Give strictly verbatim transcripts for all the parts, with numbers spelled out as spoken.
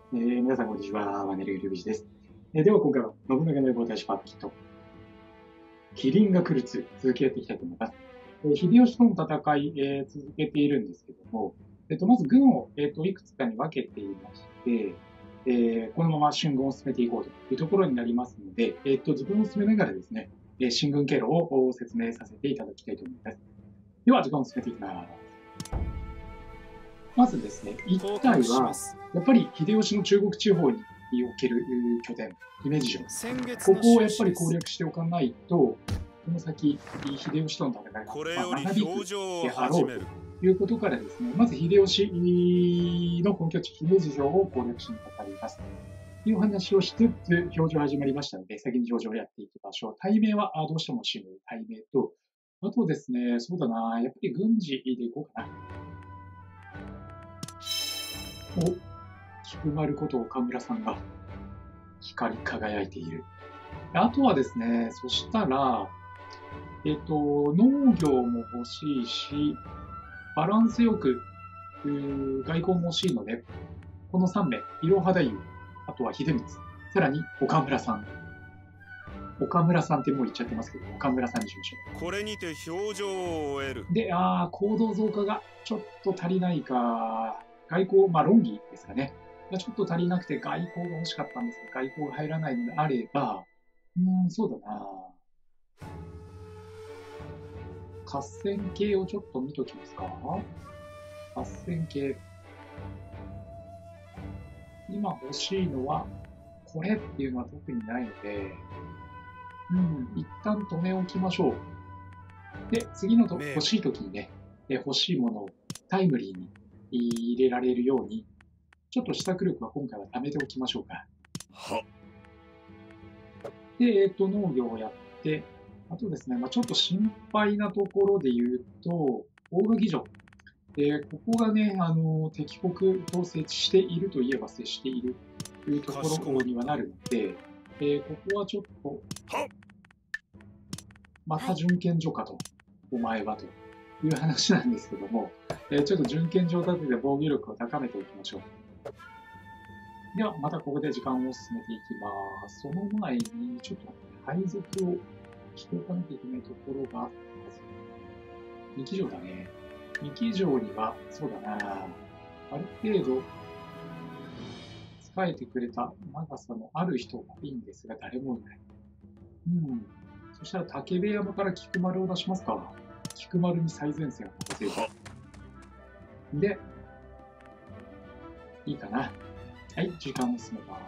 えー、皆さんこんにちは、ワネル・ルビジです。えー、では今回は信長の野望大使パーキット、麒麟が来るツー、続きやっていきたいと思います。えー、秀吉との戦い、えー、続けているんですけども、えっ、ー、と、まず軍を、えーと、いくつかに分けていまして、えー、このまま進軍を進めていこうというところになりますので、えっ、ー、と、自分を進めながらですね、えー、進軍経路を説明させていただきたいと思います。では、時間を進めていきます。まずですね、一体は、やっぱり秀吉の中国地方における拠点、姫路城。ここをやっぱり攻略しておかないと、この先、秀吉との戦いが長引くであろうということからですね、まず秀吉の本拠地、姫路城を攻略しにかかります。という話をしつつ、表情始まりましたので、先に表情をやっていきましょう。対名はどうしても死ぬ対名と、あとですね、そうだな、やっぱり軍事でいこうかな。お、菊丸こと岡村さんが光り輝いている。あとはですね、そしたら、えっと、農業も欲しいし、バランスよく外交も欲しいので、このさんめい、いろは太夫、あとは秀光、さらに岡村さん。岡村さんってもう言っちゃってますけど、岡村さんにしましょう。 これにて表情を終える。 で、あー、行動増加がちょっと足りないか。外交、まあ論議ですかね。ちょっと足りなくて外交が欲しかったんですが、外交が入らないのであれば、うーん、そうだな。合戦系をちょっと見ときますか。合戦系。今欲しいのは、これっていうのは特にないので、うん、一旦止め置きましょう。で、次のと欲しい時にね、欲しいものをタイムリーに入れられるように、ちょっと試作力は今回は貯めておきましょうか。 はで、えっと、農業をやって、あとですね、まあ、ちょっと心配なところで言うと、大垣城。で、ここがね、あの、敵国と接しているといえば接しているというところにはなるので、えー、ここはちょっと、また準検所かと、お前はという話なんですけども、えー、ちょっと準検所を立てて防御力を高めておきましょう。では、またここで時間を進めていきます。その前に、ちょっと配属をしておかなきゃいけないところがあります。二木城だね。二木城には、そうだな、ある程度、使えてくれた長さのある人がいいんですが、誰もいない。うん。そしたら竹部山から菊丸を出しますか。菊丸に最前線を任せる。で、いいかな。はい、時間を進めます。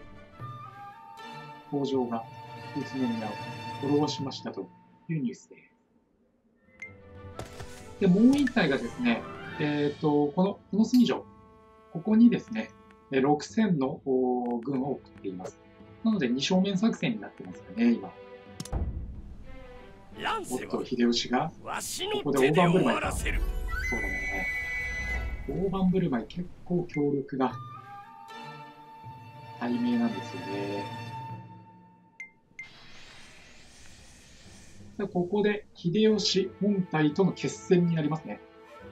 北条が宇都宮を滅ぼしましたというニュースです。で、もう一体がですね、えっと、この、この隅城、ここにですね、ろくせんの軍を送っています。なので、二正面作戦になってますよね、今。おっと、秀吉が、ここで大盤振る舞いか。そうだね。大盤振る舞い結構強力が対名なんですよね。さあ、ここで秀吉本体との決戦になりますね。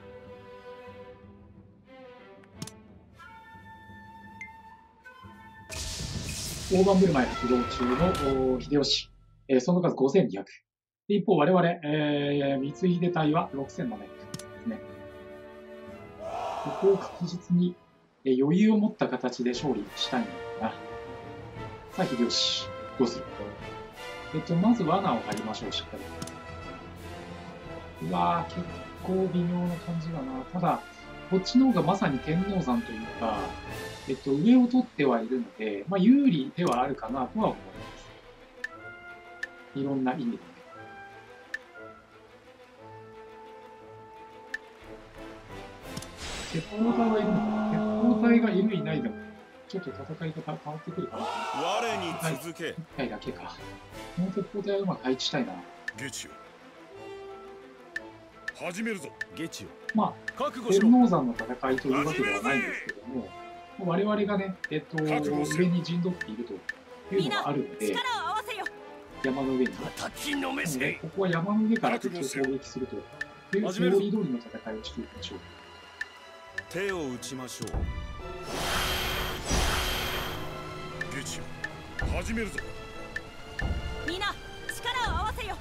大盤振る舞い発動中の秀吉、えー、その数ごせんにひゃく。一方、我々、えー、光秀隊はろくせんななひゃくですね。ここを確実に、えー、余裕を持った形で勝利したいんだな。さあ、秀吉、どうする？えっと、まず罠を張りましょう、しっかり。うわー、結構微妙な感じだな。ただ、こっちの方がまさに天王山というか、えっと、上を取ってはいるので、まあ、有利ではあるかなとは思います。いろんな意味で。鉄砲隊はいるのか？鉄砲隊がいるいないでも、ちょっと戦い方変わってくるかな。 我に続け。 いっかいだけか。この鉄砲隊はうまく配置したいな。 ゲチよ。始めるぞ。ゲチよ。 まあ、天王山の戦いというわけではないんですけども、我々がね、えっと、上に陣取っているというのがあるので、山の上に。なので、ここは山の上から敵を攻撃するという、セオリー通りの戦いをしていきましょう。 手を打ちましょう。 始めるぞ。 みんな力を合わせよ。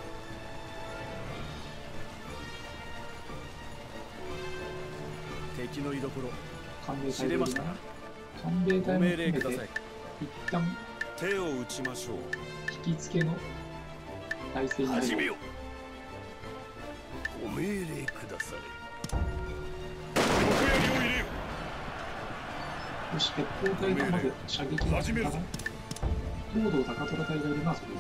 敵の居所官兵知れました隊がいるな。官兵隊もご命含めて令ください。 一旦手を打ちましょう。 引き付けの体制に入る。 始めよ。ご命令ください。 横槍を入れよ。 よし、鉄砲隊がまず射撃を始めるぞ。 東堂高虎隊がいるな、そこに。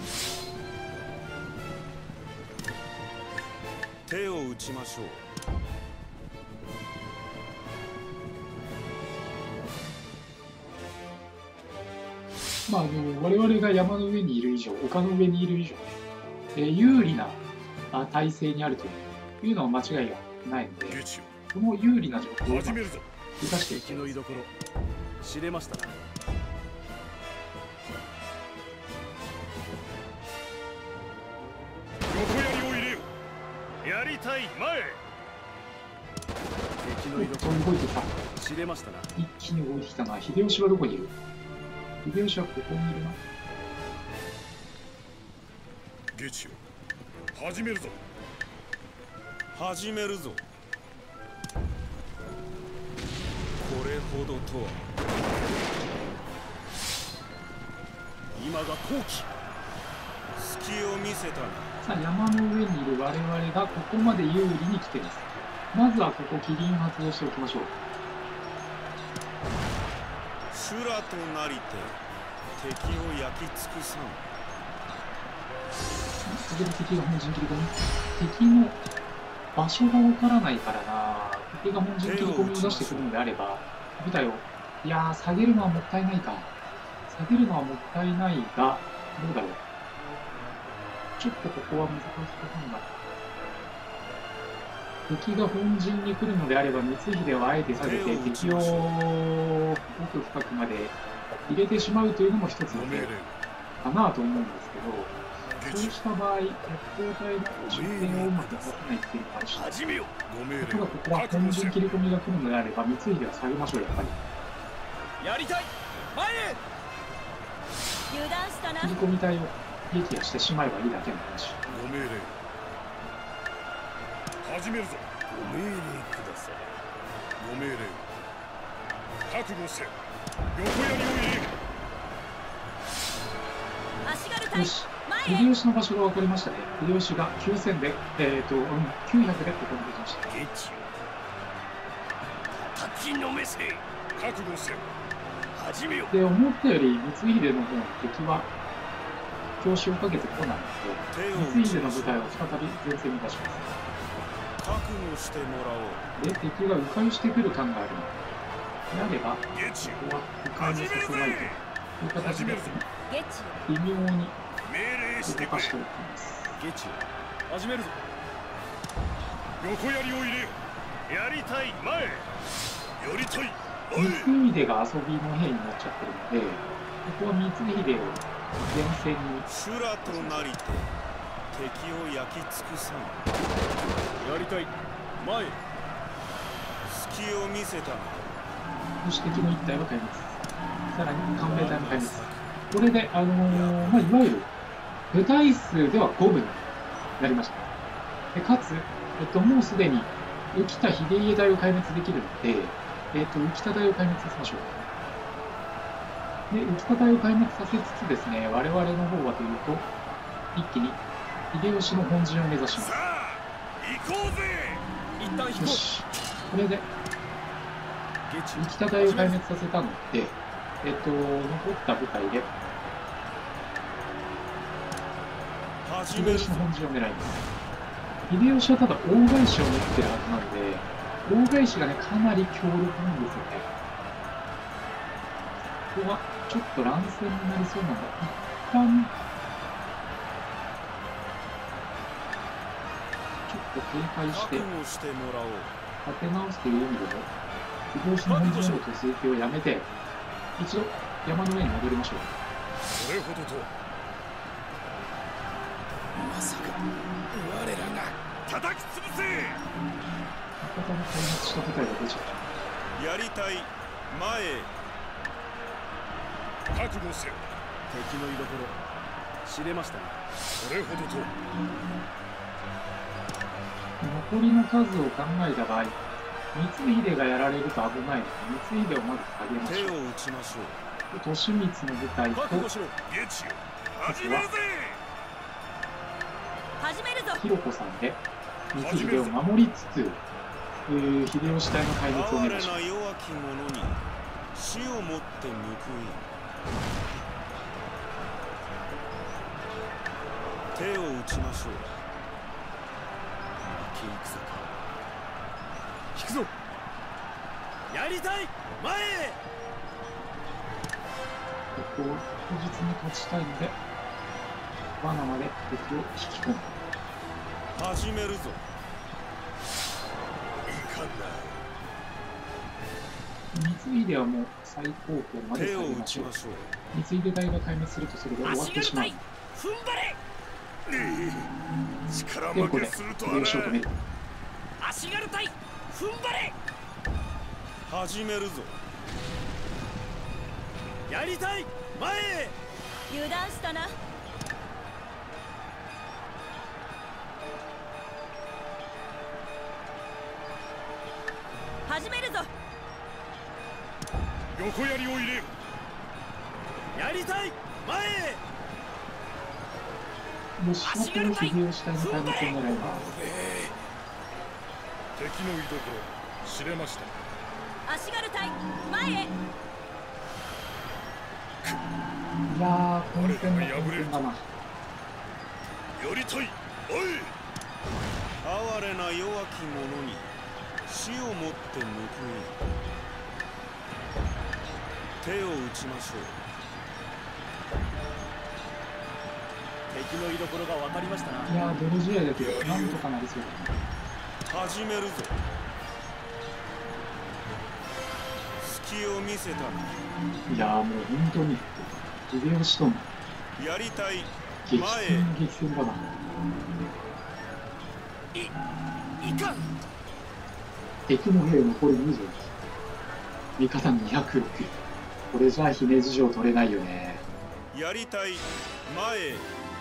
手を打ちましょう。 まあ、あの我々が山の上にいる以上、丘の上にいる以上ね、えー有利なあ体制にあるというのは間違いがないので、 ゲチこの有利な状況をを始めるぞ。 生かしていきたいです。 敵の居所知れましたな。 横槍を入れよ。やりたい前。 おっ敵の居所と動いてきた。 知れましたな。 一気に動いてきたな。秀吉はどこにいる？秀吉はここにいるな。 ゲチを始めるぞ。始めるぞ。これほどとは。 今が好機。 隙を見せたな。 さあ、山の上にいる我々がここまで有利に来ています。まずはここ、キリン発動しておきましょう。 修羅となりて敵を焼き尽くさん。 ここで敵が本陣切り込み。敵の場所がわからないからな。敵が本陣切り込みを出してくるのであれば、部隊を、いやー、下げるのはもったいないか。下げるのはもったいないが、どうだろう。ちょっとここは難しそうなんだ。敵が本陣に来るのであれば、光秀はあえて下げて、敵を奥深くまで入れてしまうというのも一つの手かなと思うんですけど、そうした場合、鉄砲隊の出展をうまく出せないっていうのがあるし、 始めよ。 ご命令ただここは本陣切り込みが来るのであれば、光秀は下げましょう、やっぱり。 やりたい前へ。 油断したな。 切り込み隊を撃破してしまえばいいだけの話。 ご命令始めるぞ。 ご命令ください。 ご命令覚悟せ。横槍を入れよ。 足軽隊よし、 前へ。 秀吉の場所が分かりましたね。秀吉がきゅうせんで、えっ、ー、と、うん、きゅうひゃくでここにできました。 ゲチを叩きのめせ。 覚悟せ。 始めよ。 で、思ったより光秀の方の敵は強襲をかけてこないので、 手を光打ちましょう。 秀の部隊を再び前線に出します。 覚悟してもらおう。 で、敵が迂回してくる感があるので、であれば、 ゲチここは迂回にさせないという形でゲチ微妙に命令してくれ。 動かしておきます。 ゲチを始めるぞ。 横槍を入れよ。やりたい前。やりたい前。 光秀が遊びの兵になっちゃってるので、ここは光秀を前線に修羅となりて敵を焼き尽くさん。 やりたい前へ。 隙を見せたな。 そして敵の一体は壊滅。さらに官兵隊も壊滅。これで、あのーまあ、いわゆる部隊数ではごぶになりました。でかつ、えっと、もうすでに浮田秀家隊を壊滅できるので、えっと、浮田隊を壊滅させましょう。で、浮田隊を壊滅させつつですね、我々の方はというと、一気に秀吉の本陣を目指します。 さあ行こうぜ。 一旦引こう。 よし、これでゲチ浮田隊を壊滅させたので、えっと、残った部隊で始めるぞ秀吉の。本陣を狙います。秀吉はただ大返しを持ってるはずなので、大返しがね、かなり強力なんですよね。ここはちょっと乱戦になりそうなので、一旦、ちょっと警戒して、 覚悟してもらおう。 立て直すという意味でも、秀吉の本陣への突撃をやめて、一度山の上に戻りましょう。 それほどとは。 まさか我らが叩き潰せ。 味方の壊滅した部隊が出ちゃう。 やりたい前へ。覚悟せよ。 敵の居所知れましたね。 それほどと。 残りの数を考えた場合、光秀がやられると危ないので、光秀をまず下げましょう。 手を打ちましょう。 で利光の部隊と、 覚悟しろ。 ゲチよ、始めるぜ。 始めるぞ。 ひろこさんで、光秀を守りつつ、えー、秀吉隊の壊滅を哀れ目指します。 な弱き者に死をもって報い。手を打ちましょう。負け戦か。引くぞ。やりたい。前へ。 えっと、確実に勝ちたいので、罠まで敵を引き込む。 始めるぞ。 いかんな。 光秀はもう最高峰まで手を打下げましょう。 ちましょう。 光秀隊が壊滅するとそれで終わってしまう。 踏ん張れ。 力で、ここで負けするとは秀吉を止める。 足軽隊踏ん張れ。 始めるぞ。やりたい。前へ。 油断したな。始めるぞ。 横槍を入れよ。 やりたい。前へ。 もしまっての秀吉隊の壊滅を狙います。 敵の居所知れました。 足軽隊前へ。 いやー、混戦の混戦だな。 やりたい。おい。 哀れな弱き者に死をもって報い。手を打ちましょう。敵の居所が分かりましたな。 いやー、泥試合だけど、なんとかなりそうだね。 始めるぞ。隙を見せたな。 いやー、もう本当に、秀吉とのやりたい。 激前へ。 戦激戦だな。 いかん。 敵の兵残りにじゅういち、味方にひゃくろく。これじゃあ姫路城取れないよね。 やりたい。前へ。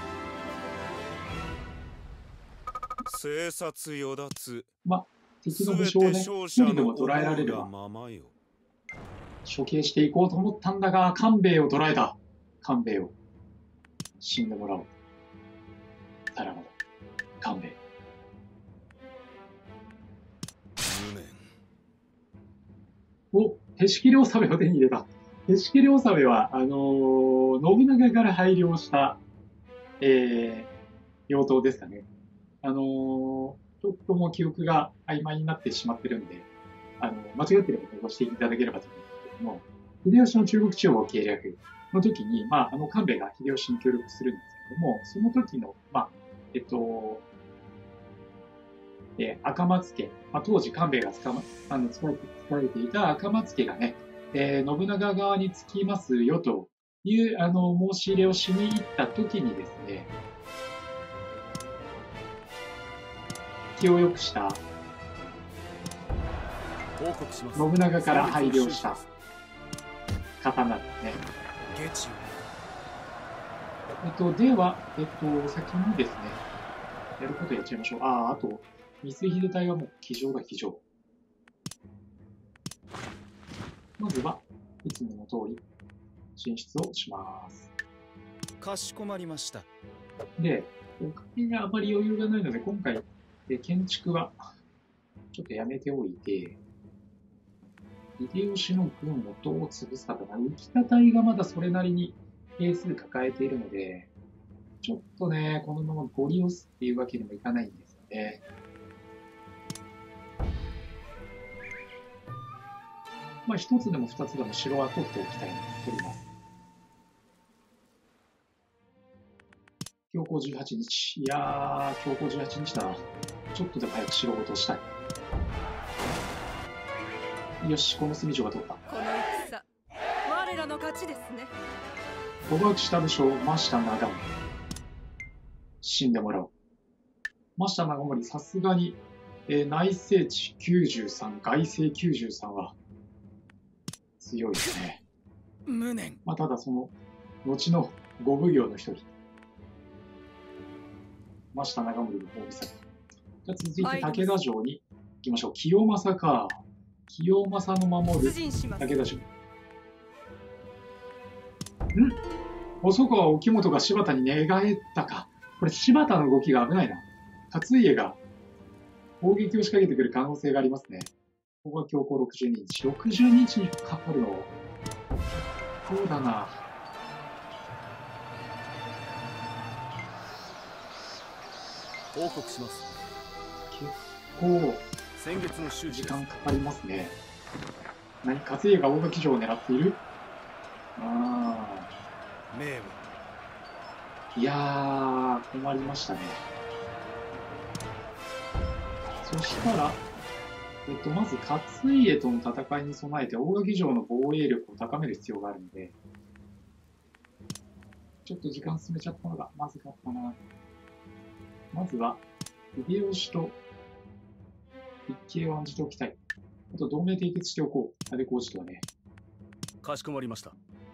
生殺与奪。 ま、敵の武将をね、一人でも捉えられれば処刑していこうと思ったんだが、官兵衛を捕らえた。官兵衛を死んでもらおう。さらばだ、官兵衛。 無念。 お、手式両サメを手に入れた。手式両サメは、あのー、信長から拝領した、えー、妖刀ですかね。あのー、ちょっともう記憶が曖昧になってしまってるんで、あの、間違ってればご指摘いただければと思うんですけども、秀吉の中国地方計略の時に、まあ、あの、官兵衛が秀吉に協力するんですけども、その時の、まあ、えっと、えー、赤松家、まあ、当時官兵衛が使,、ま、あの使えて使われていた赤松家がね、えー、信長側につきますよというあの申し入れをしに行った時にですね、気を良くした報告します。 信長から拝領した刀ですね。 ゲチ。 えっと、では、えっと、先にですね、やることやっちゃいましょう。ああ、あと、光秀隊はもう騎乗だ、騎乗。まずは、いつもの通り、進出をします。 かしこまりました。 で、お金にあまり余裕がないので、今回、え建築は、ちょっとやめておいて、秀吉の軍をどう潰すかとか、浮田隊がまだそれなりに兵数抱えているので、ちょっとね、このままゴリ押すっていうわけにもいかないんですよね。まあ、一つでも二つでも城は取っておきたいので、取ります。強行じゅうはちにち。いやー、強行じゅうはちにちだな。ちょっとでも早く城を落としたい。よし、この隅城が取った。 この戦、我らの勝ちですね。 捕獲した武将、真下長森。死んでもらおう。真下長森、さすがに、えー、内政地きゅうじゅうさん、外政きゅうじゅうさんは強いですね。 無念。 まあ、ただその、 後の五奉行の一人。真下長森の褒美作。じゃあ続いて武田城に行きましょう。清正か。清正の守る武田城。ん細川沖本が柴田に寝返ったか。これ柴田の動きが危ないな。勝家が攻撃を仕掛けてくる可能性がありますね。ここが強行ろくじゅうににち。ろくじゅうににちにかかるの。そうだな。 報告します。 結構先月の終時間かかりますね。何、勝家が大垣城を狙っている？ああ。 名武。 いやー、困りましたね。そしたら、えっと、まず勝家との戦いに備えて大垣城の防衛力を高める必要があるので、ちょっと時間進めちゃったのがまずかったな。まずは、秀吉と一計を案じておきたい。あと、同盟締結しておこう。安倍浩二とはね。 かしこまりました。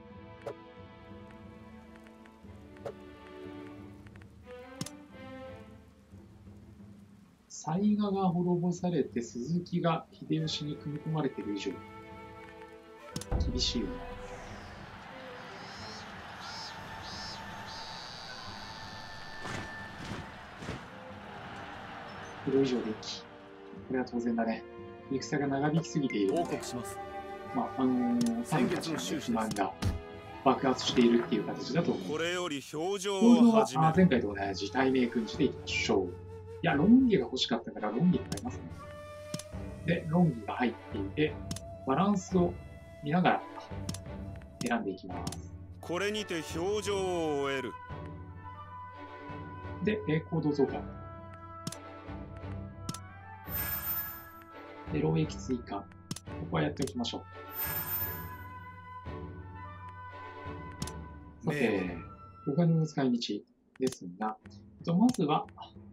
雑賀が滅ぼされて鈴木が秀吉に組み込まれている以上、厳しいよな。黒以上で一気。これは当然だね。戦が長引きすぎているので、 報告します。 まあ、あのー、先月の不満が爆発しているっていう形だと思う。 これより表情行動はを始める。 前回と同じ対名君地でいきましょう。いや、ロンギが欲しかったからロンギが買いますね。で、ロンギが入っていて、バランスを見ながら選んでいきます。 これにて表情を終える。 で、えー行動増加。で、労役追加。ここはやっておきましょう。さて、お金の使い道ですが、まずは、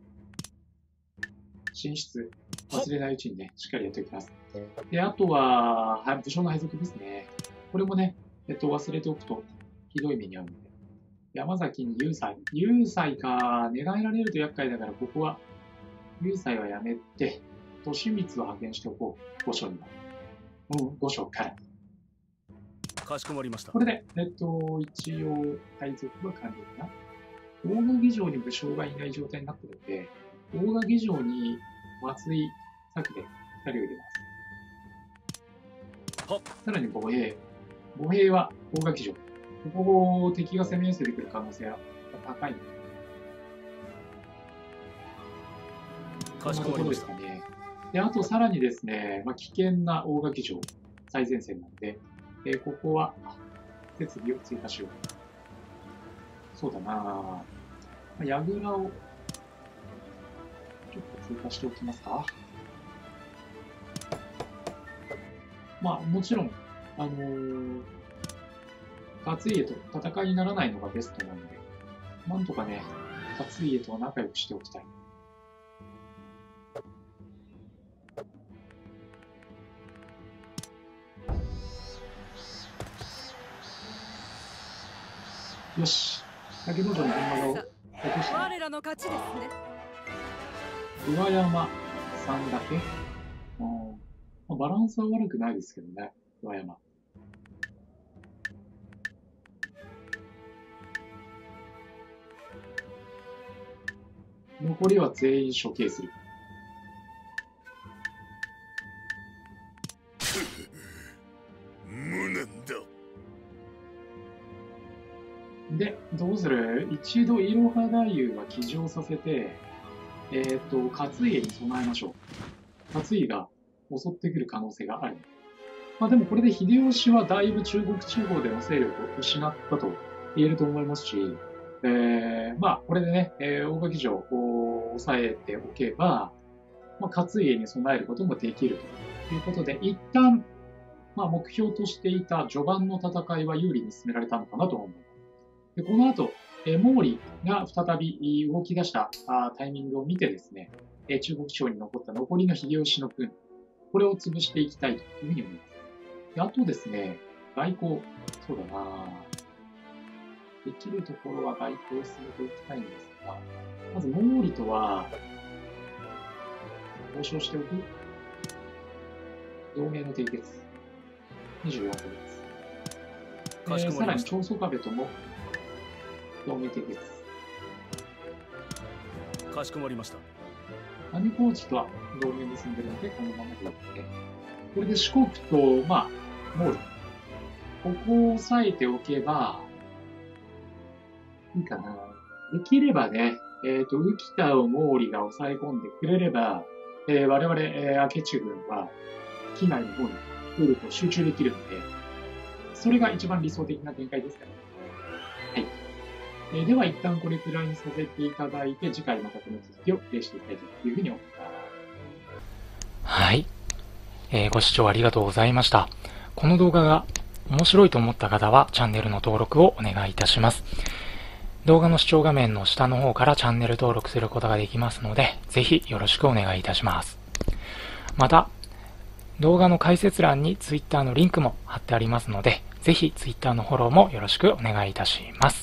進出、忘れないうちにね、しっかりやっておきます。で、あとは、はい、武将の配属ですね。これもね、えっと、忘れておくと、ひどい目に遭うので。山崎に雄斎。雄斎か、寝返られると厄介だから、ここは、雄斎はやめて、利光を派遣しておこう。御所には。うん、御所から。 かしこまりました。 これで、えっと、一応、配属は完了かな。大垣城に武将がいない状態になっているので、大垣城に松井、策でふたりを入れます。 はっ。 さらに歩兵。歩兵は大垣城。ここを敵が攻め寄せてくる可能性が高いので。 かしこまりました。 こんなところですかね。で、あとさらにですね、まあ、危険な大垣城、最前線なので、えー、ここは設備を追加しよう。そうだなぁ。櫓をちょっと追加しておきますか。まあ、もちろん、あのー、勝家と戦いにならないのがベストなので、なんとかね、勝家と仲良くしておきたい。よし。竹野城の本間を落として、 我らの勝ちですね。 上山さんだけ、うんまあ、バランスは悪くないですけどね、上山。残りは全員処刑する。 無念だ。 で、どうする？一度、いろは太夫は騎乗させて、えっと、勝家に備えましょう。勝家が襲ってくる可能性がある。まあでもこれで秀吉はだいぶ中国地方での勢力を失ったと言えると思いますし、えー、まあこれでね、えー、大垣城を抑えておけば、まあ、勝家に備えることもできるということで、一旦、まあ目標としていた序盤の戦いは有利に進められたのかなと思います。でこの後、えー、毛利が再び動き出したあタイミングを見てですね、えー、中国地方に残った残りの秀吉の軍、これを潰していきたいというふうに思います。であとですね、外交、そうだなできるところは外交を進めていきたいんですが、まず毛利とは、交渉しておく同盟の締結。にじゅうよんこです。 かしこまりました。 えー、さらに長宗我部とも同盟締結。 かしこまりました。 姉小路とは同盟結んでるので、このままでやって、これで四国と、まあ、毛利。ここを押さえておけば、いいかな。できればね、えっ、ー、と、浮田を毛利が抑え込んでくれれば、えー、我々、えー、明智軍は、機内の方に兵力を集中できるので、それが一番理想的な展開ですからね。はい。えー、では、一旦これくらいにさせていただいて、次回またこの続きをプレイしていきたいというふうに思います。 はい。えー、ご視聴ありがとうございました。この動画が面白いと思った方は、チャンネルの登録をお願いいたします。動画の視聴画面の下の方からチャンネル登録することができますので、ぜひよろしくお願いいたします。また、動画の解説欄に Twitter のリンクも貼ってありますので、ぜひ Twitter のフォローもよろしくお願いいたします。